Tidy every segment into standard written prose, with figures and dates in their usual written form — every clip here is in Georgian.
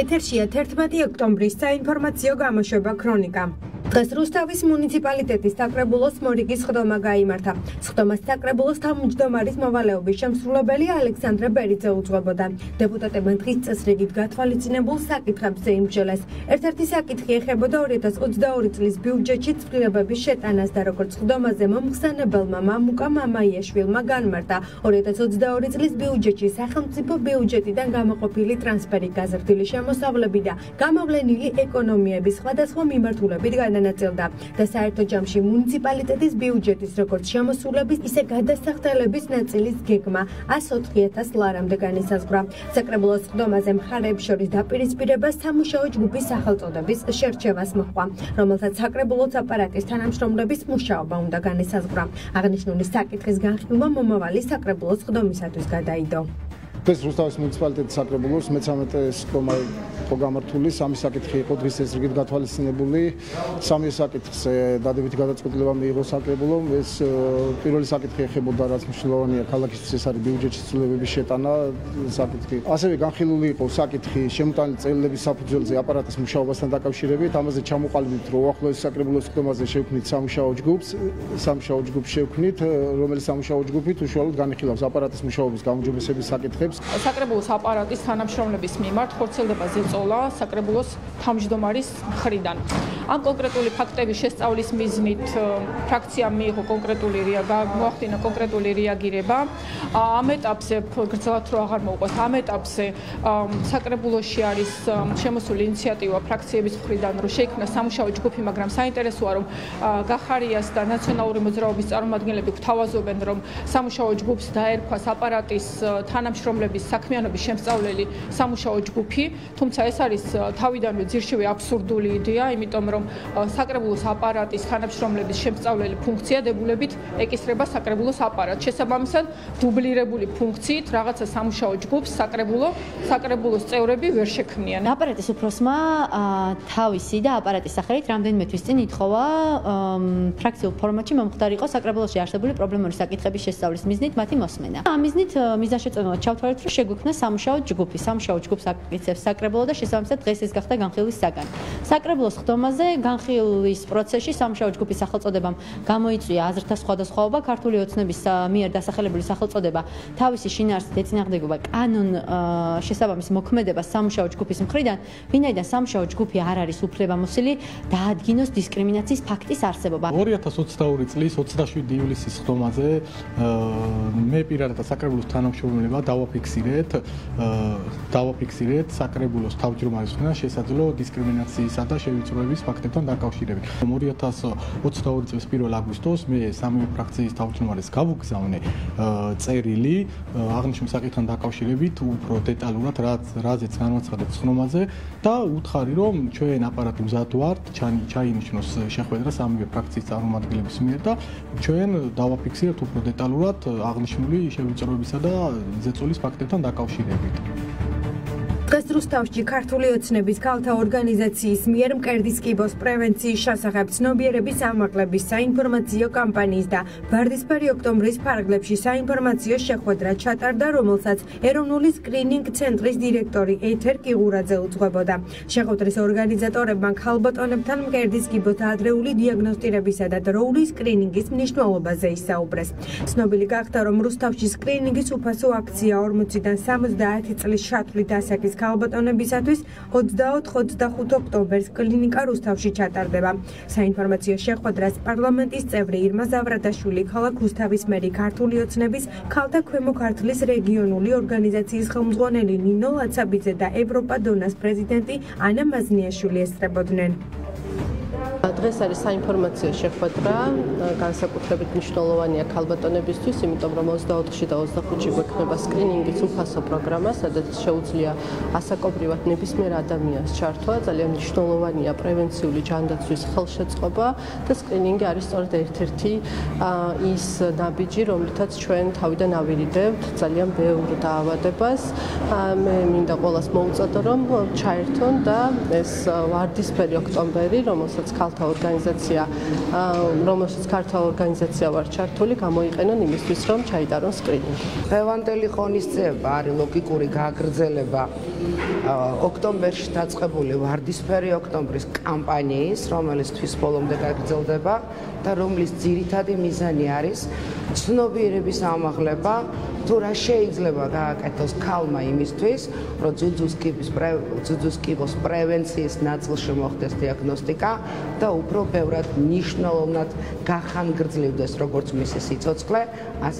ეთერშია 11 ოქტომბრის საინფორმაციო გამოშვება ქრონიკა. დღეს რუსთავის მუნიციპალიტეტის საკრებულოს მორიგის ხდომა გაიმართა. ხდომას საკრებულოს თავმჯდომარის მოვალეობის შემსრულებელი ალექსანდრე ბერიძე უძღვებოდა. დეპუტატებმა დღის წესრიგით გათვალისწინებულ საკითხებს შეიმსჯელეს. ერთ-ერთი საკითხი ეხებოდა 2022 წლის ბიუჯეტში ცვლილებების შეტანას და როგორც ხდომაზე მომხსენებელმა მამუკა მამაიაშვილმა განმარტა 2022 წლის ბიუჯეტში სახელმწიფო ბიუჯეტიდან გამოყოფილი ტრანსფერი, გაზრდილი შემოსავლები და გამოვლენილი ეკონომიების სხვადასხვა მიმართულებით განანაწილდა და საერთო ჯამში მუნიციპალიტეტის ბიუჯეტის როგორც შემოსულების, ისე გადასახდელების ნაწილის გეგმა 104,000 ლარამდე განისაზღვრა. საკრებულოს ხდომაზე მხარეებს შორის დაპირისპირება სამუშაო ჯგუფის სახელწოდების შერჩევას მოჰყვა, რომელსაც საკრებულოს აპარატის თანამშრომლების მუშაობა უნდა განისაზღვრა. აღნიშნული საკითხის განხილვა მომავალი საკრებულოს ხდომისათვის გადაიდო. დღეს რუსთავის მუნიციპალიტეტის საკრებულოს მე-13 ხდომა იყო გამართული, სამი საკითხი იყო დღის წესრიგით გათვალისწინებული. სამი საკითხზე დადებითი გადაწყვეტილება მიიღო საკრებულომ. ეს პირველი საკითხი ეხებოდა, რაც მნიშვნელოვანია ქალაქისთვის, ეს არის ბიუჯეტის ცვლილებების შეტანა საკითხი. ასევე განხილული იყო საკითხი შემოტანილი წელების საფუძველზე აპარატის მუშაობასთან დაკავშირებით. ამაზე ჩამოყალიბდით, რომ უახლოეს საკრებულოს ხდომაზე შევქმნით სამუშაო ჯგუფს, შევქმნით, რომელიც სამუშაო ჯგუფი უშუალოდ განიხილავს აპარატის მუშაობის გაუმჯობესების საკითხებს. საკრებულოს აპარატის თანამშრომლების მიმართ ხორციელდება ზეწოლა საკრებულოს თავმჯდომარის მხრიდან. ამ კონკრეტული ფაქტების შესწავლის მიზნით ფრაქციამ მიიღო მოახდინა კონკრეტული რეაგირება. ამ ეტაპზე გრძელად რო აღარ მოვყვეთ, ამ ეტაპზე საკრებულოში არის შემოსული ინიციატივა ფრაქციების მხრიდან, რომ შეიქმნა სამუშაო ჯგუფი, მაგრამ საინტერესოა, რომ გახარიას და ნაციონალური მოძრაობის წარმომადგენლები გვთავაზობენ, რომ სამუშაო ჯგუფს დაერქვას აპარატის თანამშრომლების საქმიანობის შემსწავლელი სამუშაო ჯგუფი, თუმცა ეს არის თავიდანვე ძირშივე აბსურდული იდეა, იმიტომ რომ საკრებულოს აპარატის თანამშრომლების შემსწავლელი ფუნქცია დებულებით ეკისრება საკრებულოს აპარატს. შესაბამისად, დუბლირებული ფუნქციით რაღაცა სამუშაო ჯგუფს საკრებულოს წევრები ვერ შექმნიან. აპარატის უფროსმა თავისი და აპარატის სახელით რამდენიმე თვის წინ ითხოვა ფრაქციულ ფორმატში მომხდარიყო საკრებულოში არსებული პრობლემური საკითხების შესწავლის მიზნით მათი მოსმენა. ამ მიზნით მიზანშეწონილად ჩავთვალეთ, რომ შეგვიქმნა სამუშაო ჯგუფი. სამუშაო ჯგუფს აკეთებს საკრებულო და შესაბამისად დღეს ეს გახდა განხილვის საგანი. საკრებულოს ხდომაზე განხილვის პროცესში სამუშაო ჯგუფის სახელწოდებამ გამოიწვია აზრთა სხვადასხვაობა. ქართული ოცნების მიერ დასახელებული სახელწოდება თავისი შინაარსით ეწინააღმდეგება კანონ შესაბამის მოქმედებას სამუშაო ჯგუფის მხრიდან, ვინაიდან სამუშაო ჯგუფი არ არის უფლებამოსილი დაადგინოს დისკრიმინაციის ფაქტის არსებობა. 2022 წლის 27 ივლისის ხდომაზე მე პირადად საკრებულოს თანამშრომლებმა დავაფიქსირეთ საკრებულოს თავმჯდომარის მხრიდან შესაძლო დისკრიმინაციისა და შევიწროების ფაქტებთან დაკავშირებით. 2022 წლის 1 აგვისტოს მე სამი ფრაქციის თავმჯდომარეს გავუგზავნე წერილი აღნიშნულ საკითხთან დაკავშირებით უფრო დეტალურად, რაზეც განვაცხადეთ ხდომაზე და უთხარი, რომ ჩვენ აპარატი მზად ვართ, ჩაინიშნოს შეხვედრა სამივე ფრაქციის წარმომადგენლების მიერ და ჩვენ დავაფიქსირებთ უფრო დეტალურად აღნიშნული შევიწროებისა და ზეწოლის ფაქტებთან დაკავშირებით. დღეს რუსთავში ქართული ოცნების ქალთა ორგანიზაციის მიერ მკერდის კიბოს პრევენციის შესახებ ცნობიერების ამაღლების საინფორმაციო კამპანიის და ვარდისფერი ოქტომბრის ფარგლებში საინფორმაციო შეხვედრა ჩატარდა, რომელსაც ეროვნული სკრინინგ ცენტრის დირექტორი ეთერ კიღურაძე უძღვებოდა. შეხვედრის ორგანიზატორებმა ქალბატონებთან მკერდის კიბოს ადრეული დიაგნოსტირებისა და დროული სკრინინგის მნიშვნელობაზე ისაუბრეს. ცნობილი გახდა, რომ რუსთავში სკრინინგის უფასო აქცია 40-დან 70 წლის შათვლით ასაკის ქალბატონებისათვის 24-25 ოქტომბერს კლინიკა რუსთავში ჩატარდება. საინფორმაციო შეხვედრას პარლამენტის წევრი ირმა ზავრადაშვილი, ქალაქ რუსთავის მერი, ქართული ოცნების ქალთა ქვემო ქართლის რეგიონული ორგანიზაციის ხელმძღვანელი ნინო ლაცაბიძე და ევროპა დონას პრეზიდენტი ანა მაზნიაშვილი ესწრებოდნენ. დღეს არის საინფორმაციო შეხვედრა, განსაკუთრებით მნიშვნელოვანია ქალბატონებისთვის, იმიტომ რომ 24-ში და 25-ში გვექნება სკრინინგის უფასო პროგრამა, სადაც შეუძლია ასაკობრივად ნებისმიერ ადამიანს ჩართვა. ძალიან მნიშვნელოვანია პრევენციული ჯანდაცვის ხელშეწყობა და სკრინინგი არის სწორედ ერთ-ერთი ის ნაბიჯი, რომლითაც ჩვენ თავიდან ავირიდებთ ძალიან ბევრ დაავადებას. მე მინდა ყველას მოუწოდო, რომ ჩაერთონ და ეს ვარდისფერი ოქტომბერი, რომელსაც ქალთა ორგანიზაცია ვარ ჩართული, გამოიყენონ იმისთვის, რომ ჩაიტარონ სკრინინგი. დღევანდელი ღონისძიება არის ლოგიკური გაგრძელება ოქტომბერში დაწყებული ვარდისფერი ოქტომბრის კამპანიის, რომელიც თვის ბოლომდე გაგრძელდება და რომლის ძირითადი მიზანი არის ცნობიერების ამაღლება, თუ რა შეიძლება გააკეთოს ქალმა იმისთვის, რომ ძუძუს კიბოს პრევენციის ნაწილში მოხდეს დიაგნოსტიკა და უფრო ბევრად მნიშვნელოვნად გახანგრძლივდეს როგორც მისი სიცოცხლე, ასე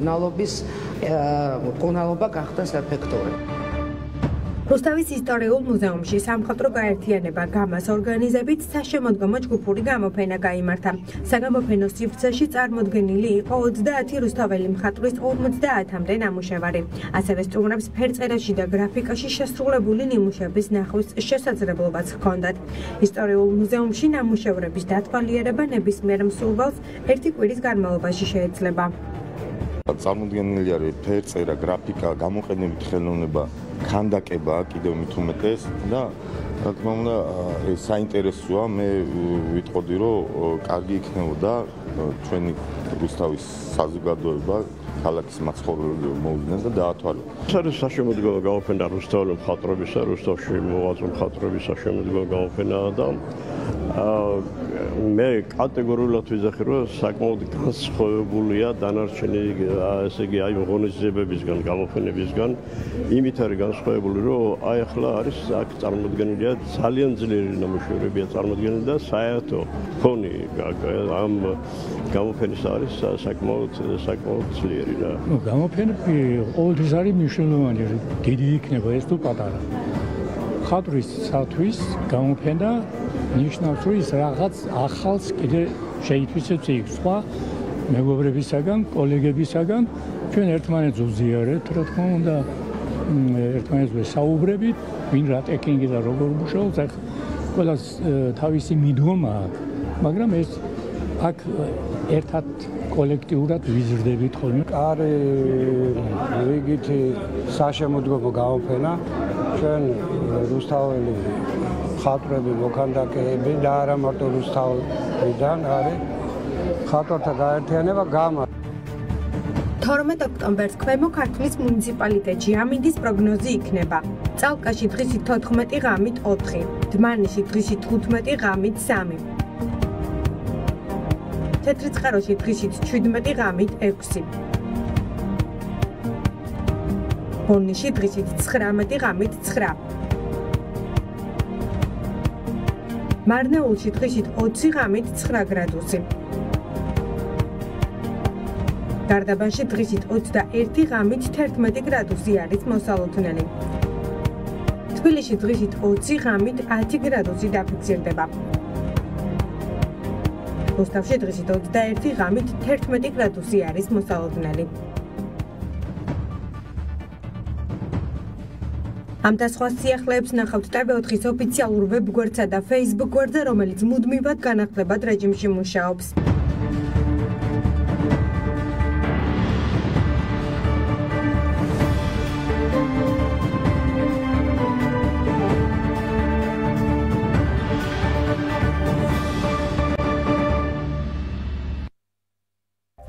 მკურნალობა გახდეს ეფექტური. რუსთავის ისტორიულ მუზეუმში სამხატვრო გაერთიანება გამას ორგანიზებით საშემოდგომო ჯგუფური გამოფენა გაიმართა. საგამოფენო სივრცეში წარმოდგენილი იყო 30 რუსთაველი მხატვრის 50-მდე ნამუშევარი. ასევე სტუმრებს ფერწერაში და გრაფიკაში შესრულებული ნიმუშების ნახვის შესაძლებლობაც ჰქონდათ. ისტორიულ მუზეუმში ნამუშევრების დათვალიერება ნებისმიერ მსურველს ერთი კვირის განმავლობაში შეეძლება. წარმოდგენილი არის ფერწერა, გრაფიკა, გამოყენებით ხელოვნება, ქანდაკება კიდევ მით უმეტეს და რა თქმა უნდა ეს საინტერესოა, მე ვიტყოდი რომ კარგი იქნებოდა ჩვენი რუსთავის საზოგადოება ქალაქის მაცხოვრებლები მოვიდნენ და დაათვალეს. ეს არის საშემოდგომო გამოფენა რუსთაველი მხატვრებისა, რუსთავში მოღვაწე მხატვრების საშემოდგომო გამოფენაა და მე კატეგორიულად ვიზახი რომ საკმაოდ განსხვავებულია დანარჩენი ესე იგი აი ღონისძიებებისგან, გამოფენებისგან. იმით არის განსხვავებული რომ აი ახლა არის აქ წარმოდგენილია ძალიან ძლიერი ნამუშევრებია წარმოდგენილი და საერთო ფონი ამ გამოფენის არის საკმაოდ ძლიერი რა. გამოფენები ყოველთვის არის მნიშვნელოვანი, დიდი იქნება ეს თუ პატარა. მხატვრისათვის გამოფენა ნიშნავს რომ ის რაღაც ახალს კიდე შეითვისებს იქ სხვა მეგობრებისაგან, კოლეგებისაგან. ჩვენ ერთმანეთს ვზიარებთ, რა თქმა უნდა, ერთმანეთს ვესაუბრებით, ვინ რა ტექნიკი და როგორ მუშაობს, აქ ყველას თავისი მიდგომა აქვს, მაგრამ ეს აქ ერთად კოლექტიურად ვიზრდებით ხოლმე. კარი რიგითი საშემოდგომო გამოფენა ჩვენ რუსთაველი მხატვრები, მოქანდაკეები და არა მარტო რუსთავიდან არის მხატვართა გაერთიანება გამა. 12 ოქტომბერს ქვემო ქართლის მუნიციპალიტეტში ამინდის პროგნოზი იქნება. წალკაში დღისით 14 ღამით 4, დმანისში დღისით 15 ღამით 3. თეთრიწყაროში დღისით 17 ღამით 6. ბოლნისში დღისით 19 ღამით 9. მარნეულში დღისით 20 ღამით 9 გრადუსი. გარდაბანში დღისით 21 ღამით 11 გრადუსი არის მოსალოდნელი. თბილისში დღისით 20 ღამით 10 გრადუსი დაფიქსირდება. რუსთავში დღისით 21 ღამით 11 გრადუსი არის მოსალოდნელი. ამ და სხვა სიახლეებს ნახავთ TV4-ის ოფიციალურ ვებგვერდსა და Facebook გვერდზე, რომელიც მუდმივად განახლებად რეჟიმში მუშაობს.